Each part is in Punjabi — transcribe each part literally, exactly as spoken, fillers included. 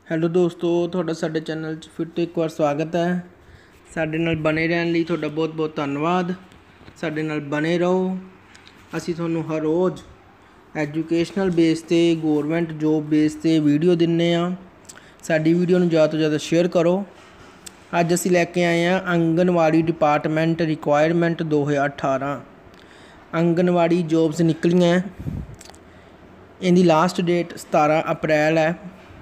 ਹੈਲੋ ਦੋਸਤੋ, ਤੁਹਾਡਾ ਸਾਡੇ ਚੈਨਲ 'ਚ ਫਿਰ ਤੋਂ ਇੱਕ ਵਾਰ ਸਵਾਗਤ ਹੈ। ਸਾਡੇ ਨਾਲ ਬਣੇ ਰਹਿਣ ਲਈ ਤੁਹਾਡਾ ਬਹੁਤ ਬਹੁਤ ਧੰਨਵਾਦ। ਸਾਡੇ ਨਾਲ ਬਣੇ ਰਹੋ। ਅਸੀਂ ਤੁਹਾਨੂੰ ਹਰ ਰੋਜ਼ ਐਜੂਕੇਸ਼ਨਲ ਬੇਸ 'ਤੇ, ਗੌਰਮੈਂਟ ਜੋਬ ਬੇਸ 'ਤੇ ਵੀਡੀਓ ਦਿੰਦੇ ਹਾਂ। ਸਾਡੀ ਵੀਡੀਓ ਨੂੰ ਜ਼ਿਆਦਾ ਤੋਂ ਜ਼ਿਆਦਾ ਸ਼ੇਅਰ ਕਰੋ। ਅੱਜ ਅਸੀਂ ਲੈ ਕੇ ਆਏ ਹਾਂ ਆਂਗਨਵਾੜੀ ਡਿਪਾਰਟਮੈਂਟ ਰਿਕੁਆਇਰਮੈਂਟ ਦੋ ਹਜ਼ਾਰ ਅਠਾਰਾਂ। ਆਂਗਨਵਾੜੀ ਜੋਬਸ ਨਿਕਲੀਆਂ। ਇਹਦੀ ਲਾਸਟ ਡੇਟ ਸਤਾਰਾਂ ਅਪ੍ਰੈਲ ਹੈ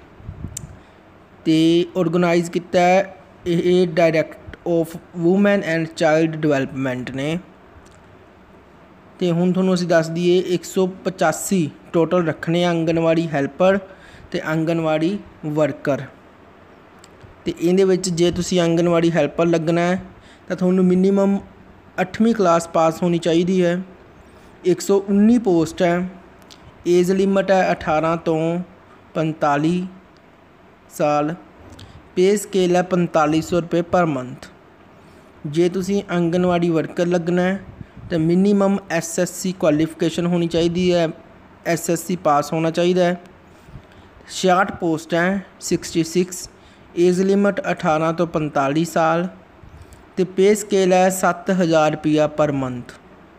ਅਤੇ ਔਰਗਨਾਈਜ਼ ਕੀਤਾ ਇਹ direct of women and child development ਨੇ। ਅਤੇ ਹੁਣ ਤੁਹਾਨੂੰ ਅਸੀਂ ਦੱਸ ਦਈਏ ਇੱਕ ਸੌ ਪਚਾਸੀ ਟੋਟਲ ਰੱਖਣੇ ਆਂਗਨਵਾੜੀ ਹੈਲਪਰ ਅਤੇ ਆਂਗਨਵਾੜੀ ਵਰਕਰ। ਅਤੇ ਇਹਦੇ ਵਿੱਚ ਜੇ ਤੁਸੀਂ ਆਂਗਨਵਾੜੀ ਹੈਲਪਰ ਲੱਗਣਾ ਹੈ ਤਾਂ ਤੁਹਾਨੂੰ ਮਿਨੀਮਮ ਅੱਠਵੀਂ ਕਲਾਸ ਪਾਸ ਹੋਣੀ ਚਾਹੀਦੀ ਹੈ। ਇੱਕ ਸੌ ਉੱਨੀ ਪੋਸਟ ਹੈ। ਏਜ ਲਿਮਟ ਹੈ ਅਠਾਰਾਂ ਤੋਂ ਪੰਤਾਲੀ ਸਾਲ। ਪੇ ਸਕੇਲ ਹੈ ਪੰਤਾਲੀ ਸੌ ਰੁਪਏ ਪਰ ਮੰਥ। ਜੇ ਤੁਸੀਂ ਆਂਗਨਵਾੜੀ ਵਰਕਰ ਲੱਗਣਾ ਹੈ ਤਾਂ minimum S S C qualification ਹੋਣੀ ਚਾਹੀਦੀ ਹੈ। ਐਸ ਐਸ ਸੀ ਪਾਸ ਹੋਣਾ ਚਾਹੀਦਾ ਹੈ। ਛਿਆਹਠ ਪੋਸਟ ਹੈ ਸਿਕਸਟੀ ਸਿਕਸ। ਏਜ ਲਿਮਟ ਅਠਾਰਾਂ ਤੋਂ ਪੰਤਾਲੀ ਸਾਲ ਅਤੇ ਪੇ ਸਕੇਲ ਹੈ ਸੱਤ ਹਜ਼ਾਰ ਰੁਪਈਆ ਪਰ ਮੰਥ।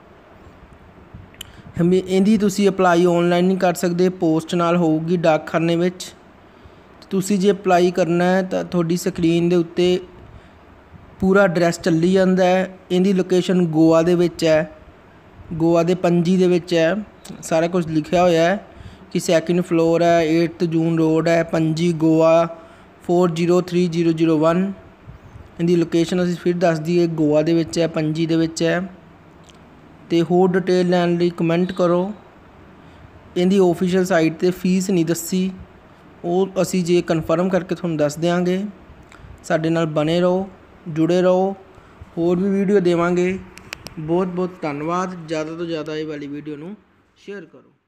ਇਹਦੀ ਤੁਸੀਂ ਅਪਲਾਈ ਔਨਲਾਈਨ ਨਹੀਂ ਕਰ ਸਕਦੇ, ਪੋਸਟ ਨਾਲ ਹੋਊਗੀ ਡਾਕਖਾਨੇ ਵਿੱਚ। ਤੁਸੀਂ ਜੇ ਅਪਲਾਈ ਕਰਨਾ ਹੈ ਤਾਂ ਤੁਹਾਡੀ ਸਕਰੀਨ ਦੇ ਉੱਤੇ ਪੂਰਾ ਐਡਰੈਸ ਚੱਲੀ ਜਾਂਦਾ ਹੈ। ਇਹਦੀ ਲੋਕੇਸ਼ਨ ਗੋਆ ਦੇ ਵਿੱਚ ਹੈ, ਗੋਆ ਦੇ ਪਣਜੀ ਦੇ ਵਿੱਚ ਹੈ। ਸਾਰਾ ਕੁਝ ਲਿਖਿਆ ਹੋਇਆ ਹੈ ਕਿ ਸੈਕਿੰਡ ਫਲੋਰ ਹੈ, ਏਟਥ ਜੂਨ ਰੋਡ ਹੈ, Panaji Goa four zero three zero zero one. ਇਹਦੀ ਲੋਕੇਸ਼ਨ ਅਸੀਂ ਫਿਰ ਦੱਸ ਦਈਏ, ਗੋਆ ਦੇ ਵਿੱਚ ਹੈ, ਪਣਜੀ ਦੇ ਵਿੱਚ ਹੈ। ਅਤੇ ਹੋਰ ਡਿਟੇਲ ਲੈਣ ਲਈ ਕਮੈਂਟ ਕਰੋ। ਇਹਦੀ ਓਫੀਸ਼ੀਅਲ ਸਾਈਟ 'ਤੇ ਫੀਸ ਨਹੀਂ ਦੱਸੀ, ਉਹ ਅਸੀਂ ਜੇ ਕਨਫਰਮ ਕਰਕੇ ਤੁਹਾਨੂੰ ਦੱਸ ਦਿਆਂਗੇ। ਸਾਡੇ ਨਾਲ ਬਣੇ ਰਹੋ, ਜੁੜੇ ਰਹੋ, ਹੋਰ ਵੀ ਵੀਡੀਓ ਦੇਵਾਂਗੇ। ਬਹੁਤ ਬਹੁਤ ਧੰਨਵਾਦ। ਜ਼ਿਆਦਾ ਤੋਂ ਜ਼ਿਆਦਾ ਇਹ ਵਾਲੀ ਵੀਡੀਓ ਨੂੰ ਸ਼ੇਅਰ ਕਰੋ।